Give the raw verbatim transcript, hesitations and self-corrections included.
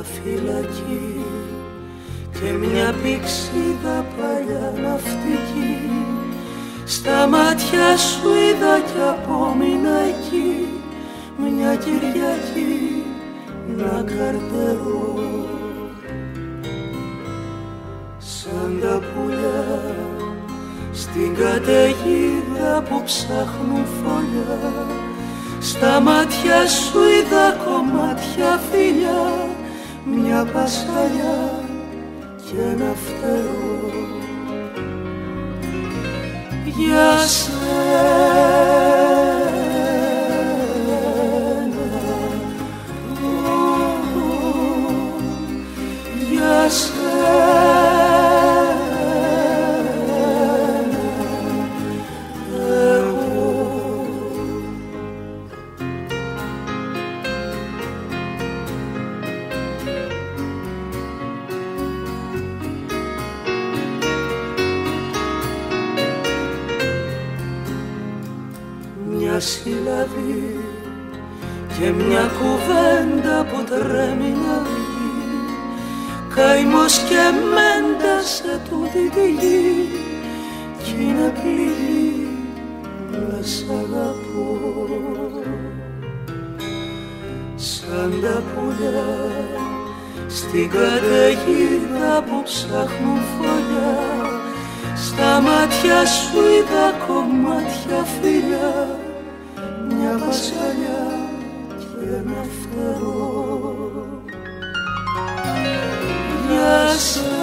φυλακή και μια πηξίδα παλιά ναυτική. Στα μάτια σου είδα κι απόμεινα εκεί μια Κυριακή να καρτερώ. Σαν τα πουλιά στην καταιγίδα που ψάχνουν φωλιά, στα μάτια σου είδα κομμάτια φιλιά, μια πασχαλιά και ένα φτερό. Για σένα, για σένα συλλαβή και μια κουβέντα που τρέμει να βγει, καημός και μέντα σε τούτη τη γη, κι είναι πληγή να σ' αγαπώ. Σαν τα πουλιά στην καταιγίδα που ψάχνουν φωλιά, στα μάτια σου είδα κομμάτια φιλιά, μια πασχαλιά και ένα φτερό. Για σένα